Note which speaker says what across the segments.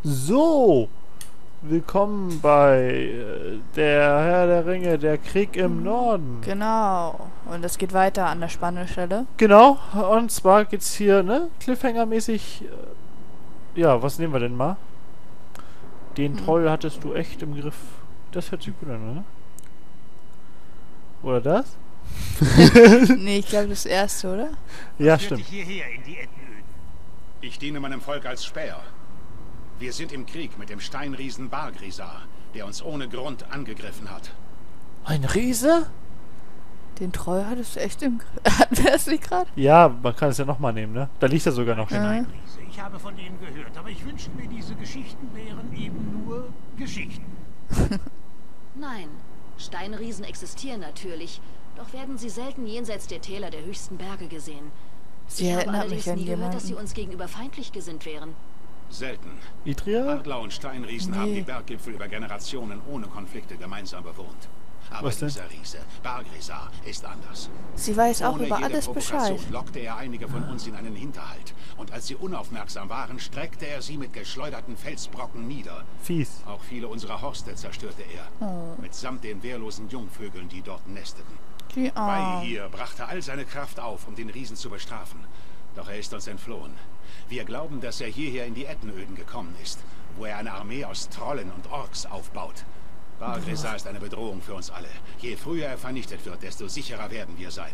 Speaker 1: So, willkommen bei der Herr der Ringe, der Krieg im Norden.
Speaker 2: Genau. Und es geht weiter an der Spannungsstelle.
Speaker 1: Genau, und zwar geht's hier, ne, Cliffhanger-mäßig, ja, was nehmen wir denn mal? Den Troll hattest du echt im Griff. Das hört sich gut an, oder? Oder das?
Speaker 2: Nee, ich glaube das erste, oder?
Speaker 1: Ja,
Speaker 3: Führt
Speaker 1: stimmt.
Speaker 3: dich hierher in die Ettenöden.
Speaker 4: Ich diene meinem Volk als Späher. Wir sind im Krieg mit dem Steinriesen Bargrisar, der uns ohne Grund angegriffen hat.
Speaker 1: Ein Riese?
Speaker 2: Den Troll hattest du echt im Griff. Hatten wir es nicht gerade?
Speaker 1: Ja, man kann es ja nochmal nehmen, ne? Da liegt er sogar noch hin.
Speaker 2: Ja.
Speaker 3: Riese, ich habe von denen gehört, aber ich wünschte mir, diese Geschichten wären eben nur Geschichten.
Speaker 5: Nein, Steinriesen existieren natürlich, doch werden sie selten jenseits der Täler der höchsten Berge gesehen.
Speaker 2: Sie
Speaker 5: Ich habe
Speaker 2: erinnert
Speaker 5: allerdings
Speaker 2: mich an
Speaker 5: nie gehört, dass sie
Speaker 2: jemanden.
Speaker 5: uns gegenüber feindlich gesinnt wären.
Speaker 4: Selten.
Speaker 1: Idria?
Speaker 4: Adler und Steinriesen haben die Berggipfel über Generationen ohne Konflikte gemeinsam bewohnt. Aber
Speaker 1: Was denn?
Speaker 4: dieser Riese, Bargrisar, ist anders.
Speaker 2: Sie weiß auch
Speaker 4: Ohne
Speaker 2: über
Speaker 4: jede
Speaker 2: alles
Speaker 4: Provokation
Speaker 2: Bescheid.
Speaker 4: lockte er einige von uns in einen Hinterhalt. Und als sie unaufmerksam waren, streckte er sie mit geschleuderten Felsbrocken nieder.
Speaker 1: Fies.
Speaker 4: Auch viele unserer Horste zerstörte er. Mitsamt den wehrlosen Jungvögeln, die dort nesteten.
Speaker 2: Die
Speaker 4: Bai
Speaker 2: Arme.
Speaker 4: hier brachte all seine Kraft auf, um den Riesen zu bestrafen. Doch er ist uns entflohen. Wir glauben, dass er hierher in die Ettenöden gekommen ist, wo er eine Armee aus Trollen und Orks aufbaut. Bargrisar ist eine Bedrohung für uns alle. Je früher er vernichtet wird, desto sicherer werden wir sein.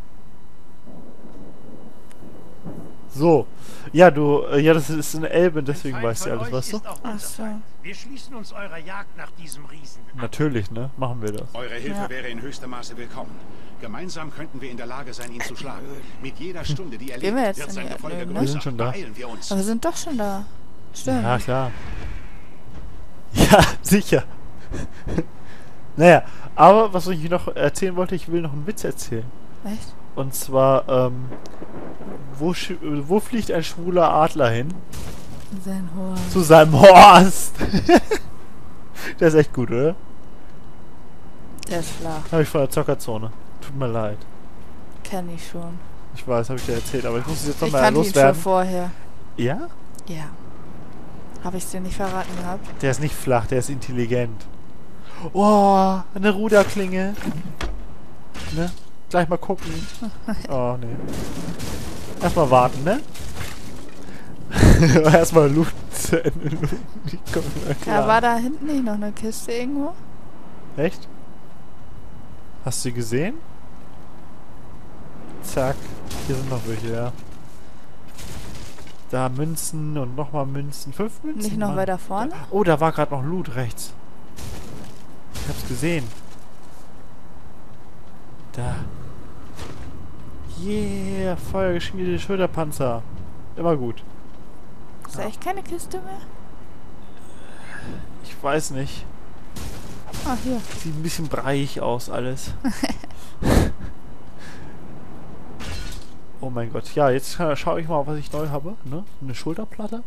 Speaker 1: So. Ja, du, ja, das ist eine Elbe, deswegen
Speaker 3: Ein Feind
Speaker 1: weißt du
Speaker 3: von
Speaker 1: alles,
Speaker 3: euch
Speaker 1: weißt du?
Speaker 3: ist auch
Speaker 2: Ach
Speaker 3: unser
Speaker 2: so.
Speaker 3: Feind. Wir schließen uns eurer Jagd nach diesem Riesen an.
Speaker 1: Natürlich, ne? Machen wir das.
Speaker 4: Eure Hilfe
Speaker 2: Ja.
Speaker 4: wäre in höchstem Maße willkommen. Gemeinsam könnten wir in der Lage sein, ihn zu schlagen. Mit jeder Stunde, die er
Speaker 2: Gehen wir
Speaker 4: lebt,
Speaker 2: jetzt
Speaker 4: wird
Speaker 2: in
Speaker 4: sein
Speaker 2: die
Speaker 4: Gefolge
Speaker 2: Ettenöden, ne?
Speaker 4: größer.
Speaker 1: Wir sind schon da.
Speaker 4: Beeilen wir uns.
Speaker 2: Aber wir sind doch schon da. Stimmt.
Speaker 1: Ja, klar. Ja, sicher. Naja, aber was ich noch erzählen wollte, ich will noch einen Witz erzählen.
Speaker 2: Echt?
Speaker 1: Und zwar, wo fliegt ein schwuler Adler hin?
Speaker 2: Sein Horn.
Speaker 1: Zu seinem Horst. Der ist echt gut, oder?
Speaker 2: Der ist flach.
Speaker 1: Habe ich von der Zockerzone. Tut mir leid.
Speaker 2: Kenn ich schon.
Speaker 1: Ich weiß, habe ich dir erzählt, aber ich muss es jetzt
Speaker 2: Ich
Speaker 1: nochmal
Speaker 2: kannte ihn schon
Speaker 1: loswerden.
Speaker 2: vorher.
Speaker 1: Ja?
Speaker 2: Ja. Habe ich es dir nicht verraten gehabt?
Speaker 1: Der ist nicht flach, der ist intelligent. Oh, eine Ruderklinge. Ne? Gleich mal gucken. Oh, nee. Erstmal warten, ne? Erstmal Luft zu Ende. Die kommen da klar.
Speaker 2: Ja, war da hinten nicht noch eine Kiste irgendwo?
Speaker 1: Echt? Hast du sie gesehen? Zack. Hier sind noch welche, ja. Da Münzen und nochmal Münzen. 5 Münzen?
Speaker 2: Nicht noch
Speaker 1: Mann.
Speaker 2: weiter vorne?
Speaker 1: Oh, da war gerade noch Loot rechts. Ich hab's gesehen. Da. Yeah, feuergeschmiedete Schulterpanzer. Immer gut.
Speaker 2: Ist da echt keine Kiste mehr?
Speaker 1: Ich weiß nicht.
Speaker 2: Ah, hier.
Speaker 1: Sieht ein bisschen breiig aus alles. Oh mein Gott. Ja, jetzt schaue ich mal, was ich neu habe. Ne? Eine Schulterplatte.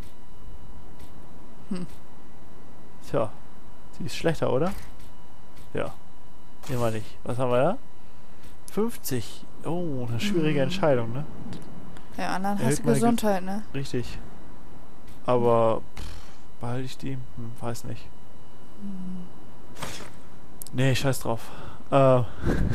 Speaker 1: Tja. Die ist schlechter, oder? Ja. Immer nicht. Was haben wir da? 50. Oh, eine schwierige Entscheidung, ne?
Speaker 2: Ja, anderen
Speaker 1: Erhöht
Speaker 2: hast du
Speaker 1: meine
Speaker 2: Gesundheit, ne?
Speaker 1: Richtig. Aber behalte ich die? Weiß nicht. Nee, scheiß drauf. Die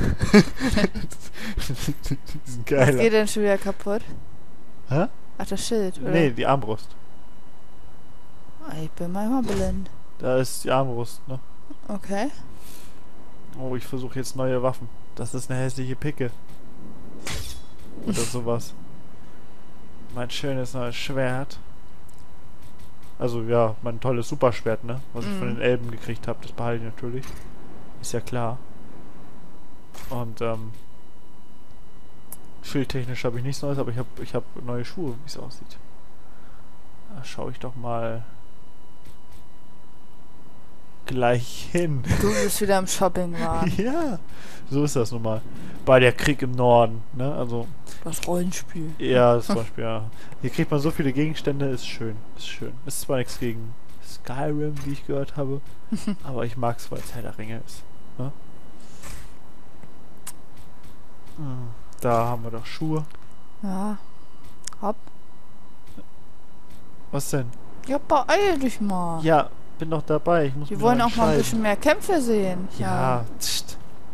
Speaker 1: sind
Speaker 2: Was
Speaker 1: geil.
Speaker 2: geht denn schon wieder kaputt?
Speaker 1: Hä?
Speaker 2: Ach, das Schild, oder?
Speaker 1: Nee, die Armbrust.
Speaker 2: Ah, ich bin manchmal blind.
Speaker 1: Da ist die Armbrust, ne?
Speaker 2: Okay.
Speaker 1: Oh, ich versuche jetzt neue Waffen. Das ist eine hässliche Picke. Oder sowas. Mein schönes neues Schwert. Also ja, mein tolles Superschwert, ne? Was ich von den Elben gekriegt habe, das behalte ich natürlich. Ist ja klar. Und schildtechnisch habe ich nichts Neues, aber ich hab neue Schuhe, wie es aussieht. Da schaue ich doch mal gleich hin.
Speaker 2: Du bist wieder im Shopping-Wagen.
Speaker 1: Ja, so ist das nun mal. Bei der Krieg im Norden, ne? Also,
Speaker 2: Das Rollenspiel.
Speaker 1: ja, das zum Beispiel, ja. Hier kriegt man so viele Gegenstände, ist schön. Ist schön. Ist zwar nichts gegen Skyrim, wie ich gehört habe, aber ich mag es, weil es Herr der Ringe ist. Ne? Da haben wir doch Schuhe.
Speaker 2: Ja. Hopp.
Speaker 1: Was denn?
Speaker 2: Ja, beeil dich mal.
Speaker 1: Ja, bin doch dabei. Ich muss
Speaker 2: Die
Speaker 1: mich
Speaker 2: wollen
Speaker 1: noch
Speaker 2: auch mal ein
Speaker 1: entscheiden.
Speaker 2: bisschen mehr Kämpfe sehen.
Speaker 1: Ja, tst.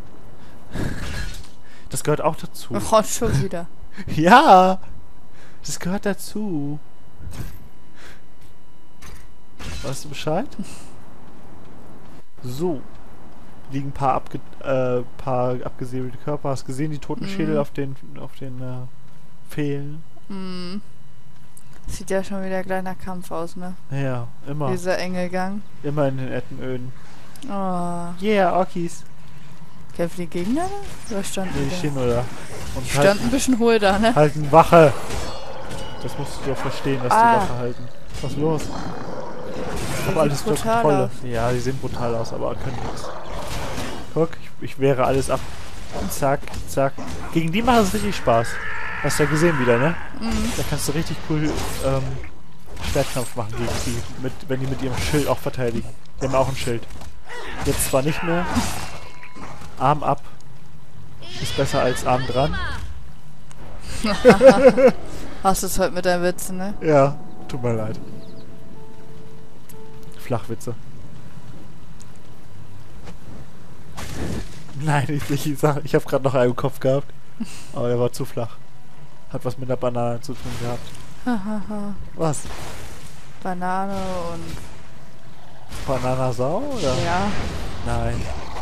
Speaker 1: Das gehört auch dazu.
Speaker 2: Oh, schon wieder.
Speaker 1: Ja, das gehört dazu. Weißt du Bescheid? So. Liegen ein paar, paar abgesäbelte Körper. Hast gesehen, die Totenschädel auf den Pfählen?
Speaker 2: Hm. Sieht ja schon wieder ein kleiner Kampf aus, ne?
Speaker 1: Ja, immer.
Speaker 2: Dieser enge Gang.
Speaker 1: Immer in den Ettenöden.
Speaker 2: Oh.
Speaker 1: Yeah, Orkis.
Speaker 2: Kämpfen die Gegner da? Oder standen
Speaker 1: Nee, die
Speaker 2: die
Speaker 1: stehen nur da. Und
Speaker 2: da? Standen ein bisschen hohl da, ne?
Speaker 1: halten Wache. Das musst du doch verstehen, dass die Wache halten. Was ist los? Ich habe alles unter
Speaker 2: brutal
Speaker 1: Kontrolle.
Speaker 2: aus.
Speaker 1: Ja, die sehen brutal aus, aber können nichts. Guck, ich wehre alles ab. Zack, zack. Gegen die macht es richtig Spaß. Hast du ja gesehen wieder, ne? Da kannst du richtig cool Schwertkampf machen gegen die, wenn die mit ihrem Schild auch verteidigen. Die haben auch ein Schild. Jetzt zwar nicht mehr. Arm ab. Ist besser als Arm dran.
Speaker 2: Hast du es heute mit deinen Witzen, ne?
Speaker 1: Ja, tut mir leid. Flachwitze. Nein, ich habe gerade noch einen im Kopf gehabt. Aber der war zu flach. Hat was mit der Banane zu tun gehabt.
Speaker 2: Hahaha.
Speaker 1: Was?
Speaker 2: Banane und...
Speaker 1: Bananasau oder?
Speaker 2: Ja.
Speaker 1: Nein.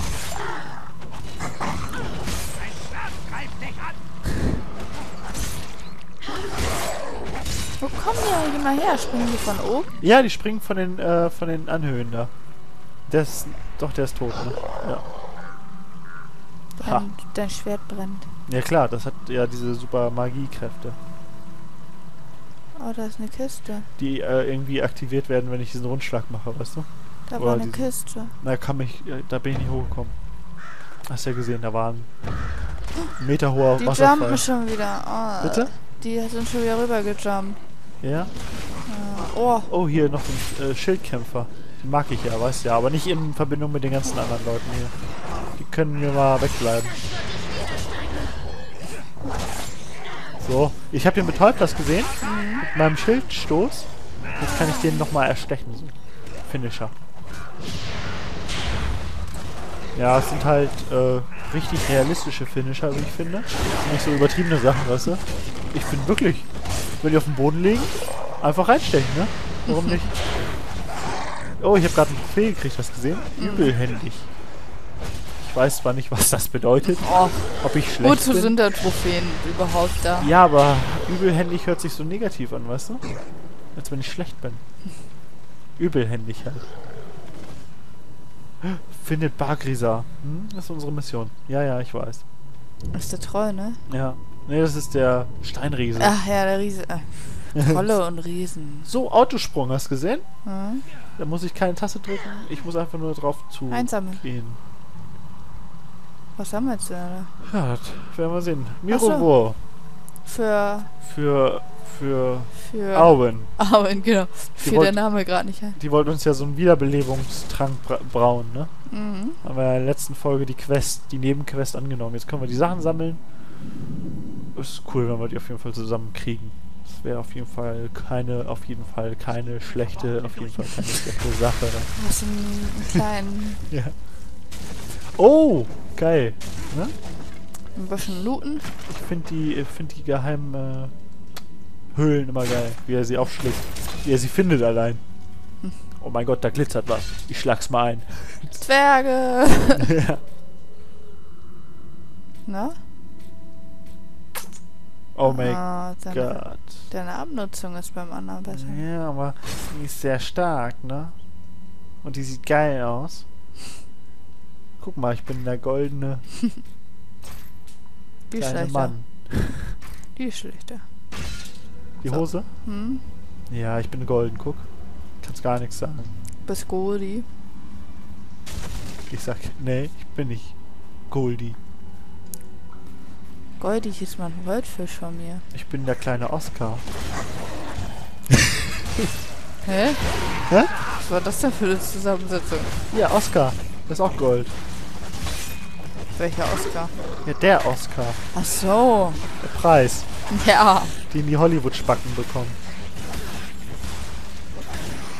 Speaker 2: Wo kommen die eigentlich immer her? Springen die von oben?
Speaker 1: Ja, die springen von den Anhöhen da. Der ist tot, ne? Ja. Ha.
Speaker 2: Dein Schwert brennt.
Speaker 1: Ja klar, das hat ja diese super Magiekräfte,
Speaker 2: Oh, da ist eine Kiste.
Speaker 1: die irgendwie aktiviert werden, wenn ich diesen Rundschlag mache, weißt du?
Speaker 2: Da
Speaker 1: Oder
Speaker 2: war eine
Speaker 1: diesen-
Speaker 2: Kiste.
Speaker 1: Da bin ich nicht hochgekommen. Hast ja gesehen, da war ein meterhoher
Speaker 2: Die
Speaker 1: Wasserfall.
Speaker 2: jumpen schon wieder. Oh,
Speaker 1: Bitte?
Speaker 2: Die sind schon wieder rübergejumpt.
Speaker 1: Ja?
Speaker 2: Oh,
Speaker 1: Oh, hier noch ein Schildkämpfer. Den mag ich ja, weißt du ja, aber nicht in Verbindung mit den ganzen anderen Leuten hier. Die können mir mal wegbleiben. So, ich habe den Betäubers gesehen. Mit meinem Schildstoß. Jetzt kann ich den nochmal erstechen. So. Finisher. Ja, es sind halt richtig realistische Finisher, wie ich finde. Nicht so übertriebene Sachen, weißt du? Ich finde wirklich, wenn die auf dem Boden liegen, einfach reinstechen, ne? Warum nicht? Oh, ich habe gerade einen Trophäe gekriegt, hast du gesehen? Übelhändig. Ich weiß zwar nicht, was das bedeutet,
Speaker 2: oh.
Speaker 1: ob ich schlecht
Speaker 2: Wozu
Speaker 1: bin.
Speaker 2: sind da Trophäen überhaupt da?
Speaker 1: Ja, aber übelhändig hört sich so negativ an, weißt du? Als wenn ich schlecht bin. Übelhändig halt. Findet Bargrisa. Das ist unsere Mission. Ja, ja, ich weiß.
Speaker 2: Das ist der Troll, ne?
Speaker 1: Ja. Ne, das ist der Steinriese.
Speaker 2: Ach ja, der Riese. Trolle und Riesen.
Speaker 1: So, Autosprung, hast du gesehen?
Speaker 2: Hm?
Speaker 1: Da muss ich keine Taste drücken. Ich muss einfach nur drauf zu
Speaker 2: Einsammeln.
Speaker 1: gehen.
Speaker 2: Was sammelst du da?
Speaker 1: Ja, das werden wir sehen.
Speaker 2: Ach so.
Speaker 1: Mirovo.
Speaker 2: Für
Speaker 1: Auen.
Speaker 2: Auen, genau. Fiel
Speaker 1: wollt-
Speaker 2: der Name gerade nicht ein.
Speaker 1: Die wollten uns ja so einen Wiederbelebungstrank brauen, ne?
Speaker 2: Mhm.
Speaker 1: Haben wir in der letzten Folge die Nebenquest angenommen. Jetzt können wir die Sachen sammeln. Ist cool, wenn wir die auf jeden Fall zusammen kriegen. Das wäre auf jeden Fall keine schlechte Sache.
Speaker 2: Was ist einen kleinen...
Speaker 1: Ja. Oh, geil. Ne?
Speaker 2: ein bisschen looten.
Speaker 1: Ich finde die geheimen Höhlen immer geil, wie er sie aufschlägt. Wie er sie findet allein. Oh mein Gott, da glitzert was. Ich schlag's mal ein.
Speaker 2: Zwerge!
Speaker 1: Ja.
Speaker 2: Na?
Speaker 1: Oh mein
Speaker 2: Deine,
Speaker 1: Gott.
Speaker 2: deine Abnutzung ist beim anderen besser.
Speaker 1: Ja, aber die ist sehr stark, ne? Und die sieht geil aus. Guck mal, ich bin der goldene
Speaker 2: Die ist
Speaker 1: kleine
Speaker 2: schlechter.
Speaker 1: Mann.
Speaker 2: Die ist schlechter.
Speaker 1: Die
Speaker 2: So.
Speaker 1: Hose?
Speaker 2: Hm?
Speaker 1: Ja, ich bin golden, guck. Kannst gar nichts sagen.
Speaker 2: Bis Goldie.
Speaker 1: Ich sag, nee, ich bin nicht Goldie.
Speaker 2: Goldie ist mal ein Goldfisch von mir.
Speaker 1: Ich bin der kleine Oscar.
Speaker 2: Hä?
Speaker 1: Hä?
Speaker 2: Was war das denn für eine Zusammensetzung?
Speaker 1: Ja, Oscar. Das ist auch Gold.
Speaker 2: Welcher Oscar?
Speaker 1: Ja, der Oscar.
Speaker 2: Ach so.
Speaker 1: Der Preis,
Speaker 2: Ja.
Speaker 1: den die Hollywood-Spacken bekommen.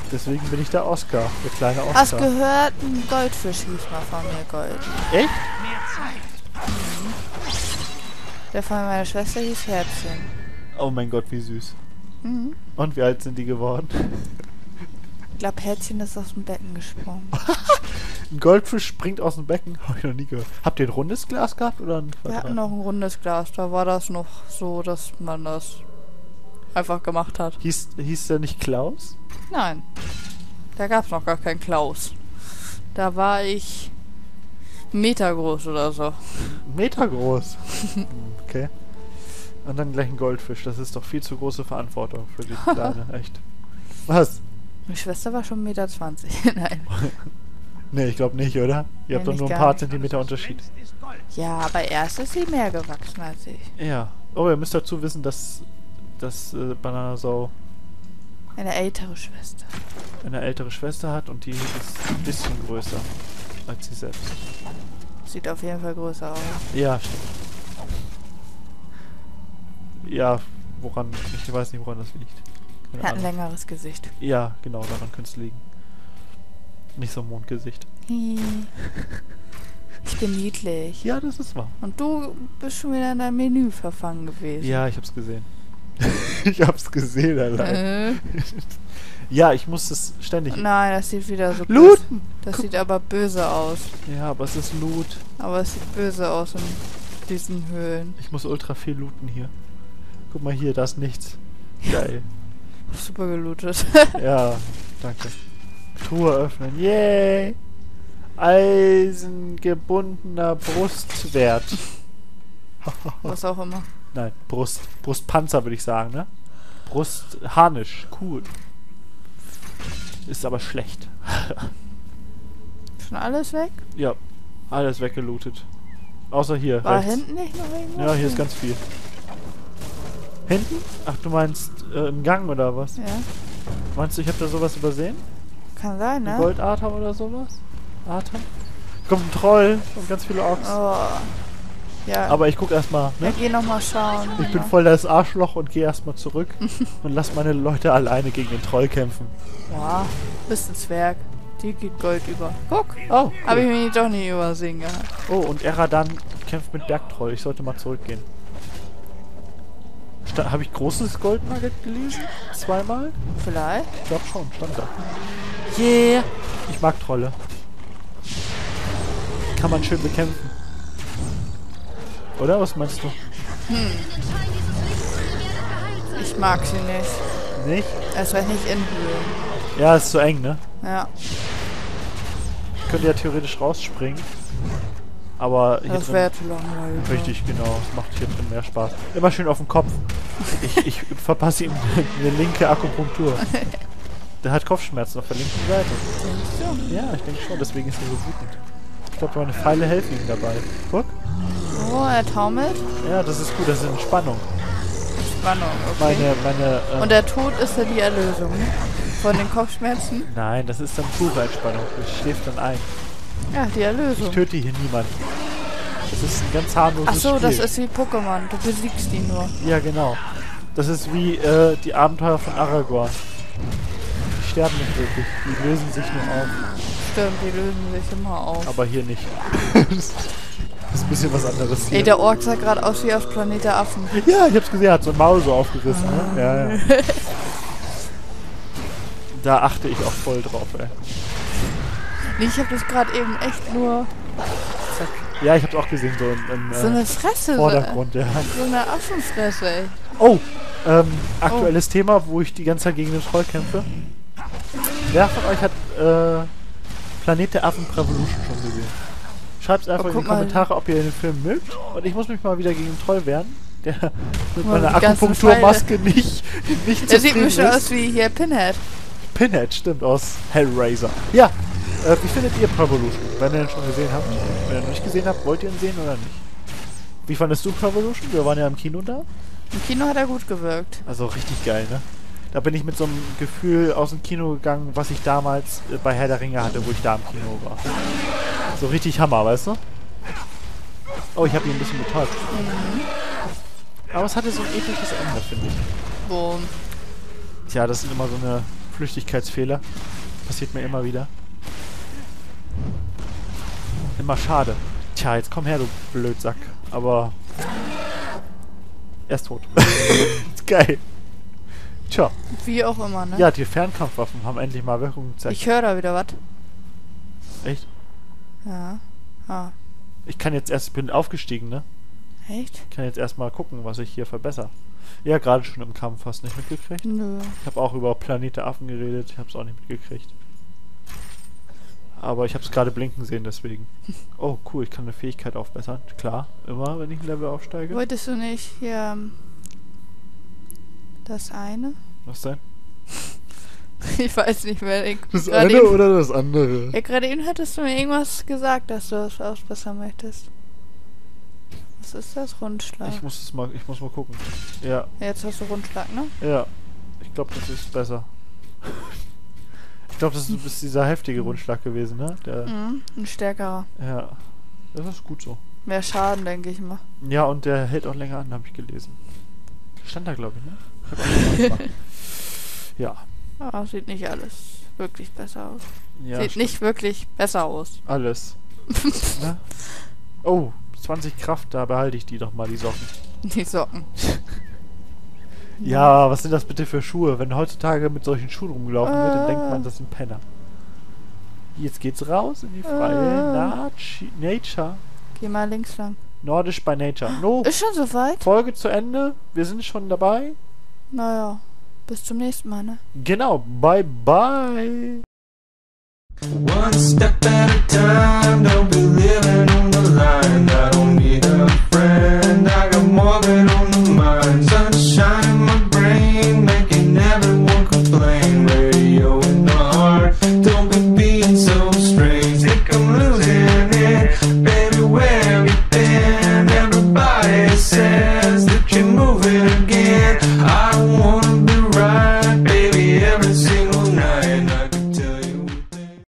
Speaker 1: Deswegen bin ich der Oscar, der kleine Oscar.
Speaker 2: Hast gehört, ein Goldfisch hieß mal von mir Gold.
Speaker 1: Echt?
Speaker 3: Mehr Zeit.
Speaker 2: Der von meiner Schwester hieß Herzchen.
Speaker 1: Oh mein Gott, wie süß.
Speaker 2: Mhm.
Speaker 1: Und wie alt sind die geworden?
Speaker 2: Ich glaube, Herzchen ist aus dem Becken gesprungen.
Speaker 1: Ein Goldfisch springt aus dem Becken? Habe ich noch nie gehört. Habt ihr ein rundes Glas gehabt oder ein
Speaker 2: Wir hatten
Speaker 1: Quadrat?
Speaker 2: noch ein rundes Glas, da war das noch so, dass man das einfach gemacht hat.
Speaker 1: Hieß der nicht Klaus?
Speaker 2: Nein, da gab es noch gar keinen Klaus. Da war ich 1 Meter groß oder so.
Speaker 1: 1 Meter groß. Okay. Und dann gleich ein Goldfisch. Das ist doch viel zu große Verantwortung für die Kleine. Echt. Was?
Speaker 2: Meine Schwester war schon 1,20 Meter. Nein.
Speaker 1: Nee, ich glaube nicht, oder? Ihr habt
Speaker 2: Nee,
Speaker 1: doch nur
Speaker 2: nicht
Speaker 1: ein
Speaker 2: gar
Speaker 1: paar
Speaker 2: nicht.
Speaker 1: Zentimeter
Speaker 3: Alles, was
Speaker 1: Unterschied.
Speaker 3: glänzt, ist Gold.
Speaker 2: Ja, aber erst ist sie mehr gewachsen als ich.
Speaker 1: Ja. Oh, ihr müsst dazu wissen, dass Bananasau
Speaker 2: Eine ältere Schwester.
Speaker 1: eine ältere Schwester hat und die ist ein bisschen größer als sie selbst.
Speaker 2: Sieht auf jeden Fall größer aus.
Speaker 1: Ja, stimmt. Ja, woran, ich weiß nicht, woran das liegt. Keine
Speaker 2: Hat ein
Speaker 1: Ahnung.
Speaker 2: längeres Gesicht.
Speaker 1: Ja, genau, daran könnte es liegen. Nicht so ein Mondgesicht.
Speaker 2: Hi. Ich bin niedlich.
Speaker 1: Ja, das ist wahr.
Speaker 2: Und du bist schon wieder in deinem Menü verfangen gewesen.
Speaker 1: Ja, ich hab's gesehen. Ich hab's gesehen allein.
Speaker 2: Äh,
Speaker 1: Ja, ich muss es ständig...
Speaker 2: nein, das sieht wieder so
Speaker 1: Looten!
Speaker 2: Das sieht aber böse aus.
Speaker 1: Ja, aber es ist Loot.
Speaker 2: Aber es sieht böse aus in diesen Höhlen.
Speaker 1: Ich muss ultra viel looten hier. Guck mal hier, da ist nichts. Geil.
Speaker 2: Super gelootet.
Speaker 1: Ja, danke. Truhe öffnen. Yay! Eisengebundener Brustwert.
Speaker 2: Was auch immer.
Speaker 1: Nein, Brustpanzer würde ich sagen, ne? Brustharnisch. Cool. Ist aber schlecht.
Speaker 2: Schon alles weg?
Speaker 1: Ja, alles weggelootet. Außer hier,
Speaker 2: War
Speaker 1: rechts.
Speaker 2: hinten nicht noch irgendwas?
Speaker 1: Ja, hier ist ganz viel. Hinten? Ach, du meinst im Gang oder was?
Speaker 2: Ja,
Speaker 1: Meinst du, ich habe da sowas übersehen?
Speaker 2: kann sein,
Speaker 1: Ein
Speaker 2: ne?
Speaker 1: Goldatem oder sowas? Atem? Kommt ein Troll und ganz viele Orks.
Speaker 2: Oh. Ja,
Speaker 1: Aber ich guck erstmal,
Speaker 2: ja,
Speaker 1: ne?
Speaker 2: geh noch mal schauen.
Speaker 1: Ich bin voll das Arschloch und gehe erstmal zurück und lass meine Leute alleine gegen den Troll kämpfen.
Speaker 2: Ja, bist ein Zwerg. Die geht Gold über. Guck,
Speaker 1: Oh,
Speaker 2: hab ich
Speaker 1: cool.
Speaker 2: mich doch nicht übersehen gehabt.
Speaker 1: Oh, und Eradan kämpft mit Bergtroll. Ich sollte mal zurückgehen. Habe ich großes Goldnugget gelesen? Zweimal?
Speaker 2: Vielleicht?
Speaker 1: Ich glaube schon, stand da. Yeah! Ich mag Trolle. Kann man schön bekämpfen. Oder? Was meinst du?
Speaker 2: Ich mag sie nicht.
Speaker 1: Nicht?
Speaker 2: Erst recht nicht in Höhlen.
Speaker 1: Ja, ist zu eng, ne?
Speaker 2: Ja,
Speaker 1: Ich könnte ja theoretisch rausspringen. Aber hier
Speaker 2: das
Speaker 1: drin...
Speaker 2: wäre zu langweilig.
Speaker 1: Richtig, genau. Das macht hier drin mehr Spaß. Immer schön auf den Kopf. Ich verpasse ihm eine linke Akupunktur. Der hat Kopfschmerzen auf der linken Seite.
Speaker 2: Denkst du?
Speaker 1: Ja, ich denke schon. Deswegen ist er so wütend. Ich glaube, meine Pfeile helfen ihm dabei. Guck.
Speaker 2: Oh, er taumelt.
Speaker 1: Ja, das ist gut. Das ist Entspannung.
Speaker 2: Spannung, okay.
Speaker 1: Meine
Speaker 2: Und der Tod ist ja die Erlösung, ne? Von den Kopfschmerzen?
Speaker 1: nein, das ist dann pure Entspannung. Ich schläft dann ein.
Speaker 2: Ja, die
Speaker 1: Ich
Speaker 2: Erlösung.
Speaker 1: töte hier niemanden. Das ist ein ganz harmloses
Speaker 2: Ach so,
Speaker 1: Spiel.
Speaker 2: das ist wie Pokémon. Du besiegst die nur.
Speaker 1: Ja, genau. Das ist wie die Abenteuer von Aragorn. Die sterben nicht wirklich. Die lösen sich nur auf.
Speaker 2: Stimmt, die lösen sich immer auf.
Speaker 1: Aber hier nicht. Das ist ein bisschen was anderes hier.
Speaker 2: Ey, der Ork sah gerade aus wie aus Planet der Affen.
Speaker 1: Ja, ich hab's gesehen, er hat so ein Maul so aufgerissen. Ne? Ja, ja. Da achte ich auch voll drauf, ey.
Speaker 2: Nee, ich habe das gerade eben echt nur
Speaker 1: Zack. Ja, ich hab's auch gesehen, so im
Speaker 2: so eine Fresse.
Speaker 1: Vordergrund, ja.
Speaker 2: So eine Affenfresse, ey.
Speaker 1: Oh, aktuelles Thema, wo ich die ganze Zeit gegen den Troll kämpfe. Wer von euch hat Planet der Affen Prevolution schon gesehen? Schreibt einfach in die
Speaker 2: guck mal.
Speaker 1: Kommentare, ob ihr den Film mögt. Und ich muss mich mal wieder gegen den Troll wehren, der mit
Speaker 2: Mal
Speaker 1: meiner
Speaker 2: die ganzen
Speaker 1: Akupunkturmaske nicht
Speaker 2: Der sieht
Speaker 1: zufrieden
Speaker 2: mir schon
Speaker 1: ist.
Speaker 2: aus wie hier Pinhead.
Speaker 1: Pinhead, stimmt, aus Hellraiser. Ja, wie findet ihr Prevolution? Wenn ihr den schon gesehen habt. Wenn ihr ihn nicht gesehen habt, wollt ihr ihn sehen oder nicht? Wie fandest du Prevolution? Wir waren ja im Kino da.
Speaker 2: Im Kino hat er gut gewirkt.
Speaker 1: Also richtig geil, ne? Da bin ich mit so einem Gefühl aus dem Kino gegangen, was ich damals bei Herr der Ringe hatte, wo ich da im Kino war. So richtig Hammer, weißt du? Oh, ich habe ihn ein bisschen betäubt. Aber es hatte so ein episches Ende, finde ich.
Speaker 2: Boom.
Speaker 1: Tja, das ist immer so eine Flüchtigkeitsfehler. Passiert mir immer wieder. Immer schade. Tja, jetzt komm her, du Blödsack. Aber... er ist tot. Ist geil. Tja.
Speaker 2: Wie auch immer, ne?
Speaker 1: Ja, die Fernkampfwaffen haben endlich mal Wirkung gezeigt.
Speaker 2: Ich höre da wieder was.
Speaker 1: Echt?
Speaker 2: Ja. Ah.
Speaker 1: Ich kann jetzt erst... Ich bin aufgestiegen, ne?
Speaker 2: Echt?
Speaker 1: Ich kann jetzt erstmal gucken, was ich hier verbessere. Ja, gerade schon im Kampf. Hast du nicht mitgekriegt?
Speaker 2: Nö.
Speaker 1: Ich habe auch über Planet der Affen geredet. Ich habe es auch nicht mitgekriegt. Aber ich habe es gerade blinken sehen, deswegen. Oh, cool. Ich kann eine Fähigkeit aufbessern. Klar, immer, wenn ich ein Level aufsteige.
Speaker 2: Wolltest du nicht hier das eine?
Speaker 1: Was denn?
Speaker 2: Ich weiß nicht mehr.
Speaker 1: Das
Speaker 2: gerade
Speaker 1: eine
Speaker 2: eben,
Speaker 1: oder das andere?
Speaker 2: ja, gerade eben hattest du mir irgendwas gesagt, dass du das ausbessern möchtest. Was ist das? Rundschlag.
Speaker 1: Ich muss mal gucken. Ja,
Speaker 2: Jetzt hast du Rundschlag, ne?
Speaker 1: ja. Ich glaube, das ist besser. Ich glaube, das ist dieser heftige Rundschlag gewesen, ne? Der,
Speaker 2: Mhm. Ein stärkerer.
Speaker 1: ja. Das ist gut so.
Speaker 2: Mehr Schaden, denke ich mal.
Speaker 1: Ja, und der hält auch länger an, habe ich gelesen. Stand da, glaube ich, ne? Ich hab auch schon mal gemacht. Ja.
Speaker 2: Ah, sieht nicht alles wirklich besser aus.
Speaker 1: Ja,
Speaker 2: Sieht nicht wirklich besser aus.
Speaker 1: alles. Ne? Oh, 20 Kraft, da behalte ich die doch mal, die Socken.
Speaker 2: Die Socken.
Speaker 1: Ja, was sind das bitte für Schuhe? Wenn heutzutage mit solchen Schuhen rumgelaufen wird, dann denkt man, das sind Penner. Jetzt geht's raus in die freie Nature.
Speaker 2: Geh mal links lang.
Speaker 1: Nordisch by Nature. No,
Speaker 2: Ist schon soweit?
Speaker 1: Folge zu Ende. Wir sind schon dabei.
Speaker 2: Naja. Bis zum nächsten Mal, ne?
Speaker 1: Genau, bye bye.
Speaker 6: One step at a time, don't be living on the line.